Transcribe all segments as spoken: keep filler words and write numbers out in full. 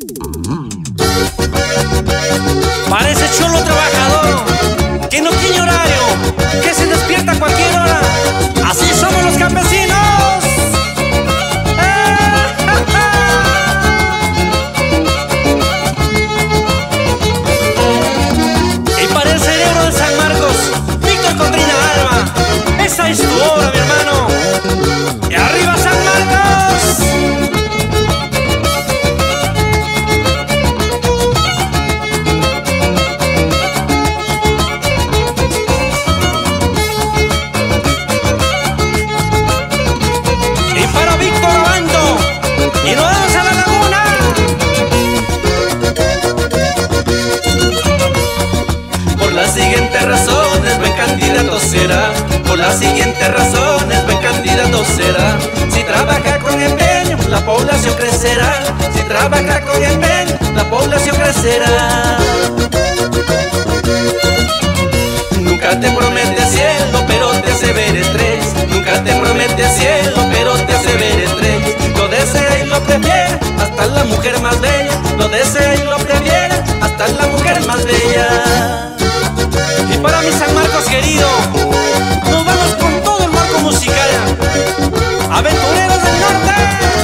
Parece chulo trabajador que no tiene horario, que se despierta a cualquier hora. Así somos los campesinos. Y para el cerebro de San Marcos, Víctor Cotrina Alba, esa es tu obra, mi hermano. Y arriba San Marcos. Y nos vamos a la laguna. Por las siguientes razones buen candidato será. Por las siguientes razones buen candidato será. Si trabaja con empeño, la población crecerá. Si trabaja con empeño, la población crecerá. Nunca te promete cielo, pero te hace ver estrés. Nunca te promete cielo, pero te hace ver estrés. Lo desea y lo prefiere, hasta la mujer más bella. Lo desea y lo prefiere, hasta la mujer más bella. Y para mi San Marcos querido, nos vamos con todo el marco musical. Aventureros del norte.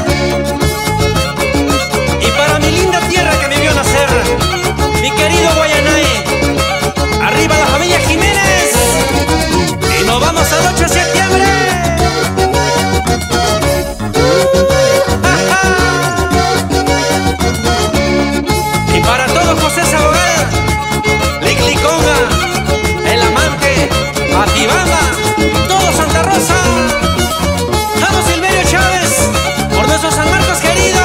Y para mi linda tierra que me vio nacer, mi querido Guayanay. Arriba la familia Jiménez. Y nos vamos al ocho de septiembre. Y para todo José Sabogal, Licliconga, El Amante, Atibamba, todo Santa Rosa. Vamos Silverio Chávez, por nuestro San Marcos querido.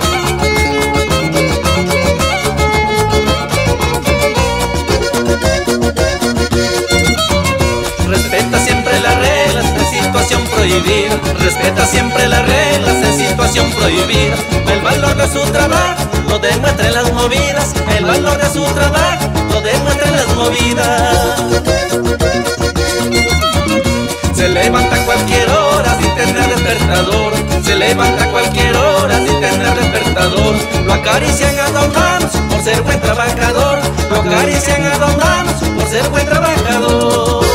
Respeta siempre las reglas en situación prohibida. Respeta siempre las reglas en situación prohibida. El valor de su trabajo lo demuestra en las movidas. El valor de su trabajo lo demuestra en las movidas. Se levanta a cualquier hora sin tener despertador. Se levanta a cualquier hora sin tener despertador. Lo acarician a dos manos por ser buen trabajador. Lo acarician a dos manos por ser buen trabajador.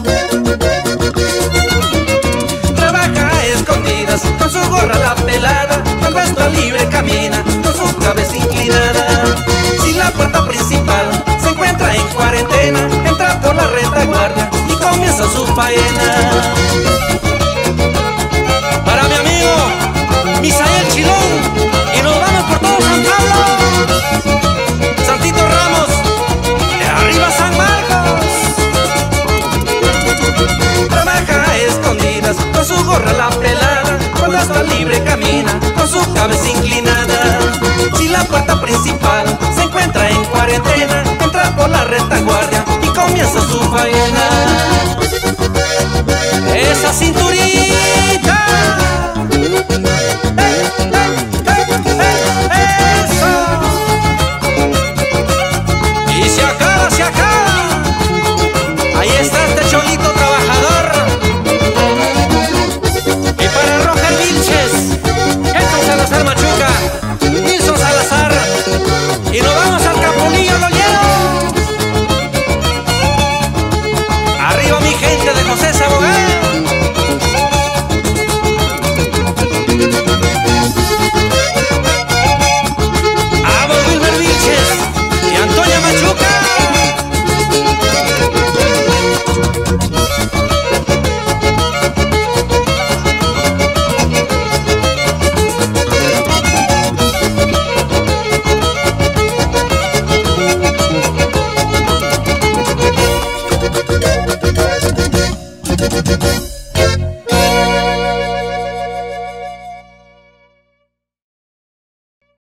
Trabaja a escondidas con su gorra la pelada. Cuando está libre camina con su cabeza inclinada. Si la puerta principal se encuentra en cuarentena, entra por la retaguardia y comienza su faena. Para mi amigo Misael Chilón, y nos vamos por todo San Pablo. Santito Ramos, de arriba San Marcos. Trabaja a escondidas con su gorra la pelada. Cuando está libre camina con su cabeza inclinada. Si la puerta principal se encuentra en cuarentena, entra por la retaguardia y comienza su faena. Esa cintura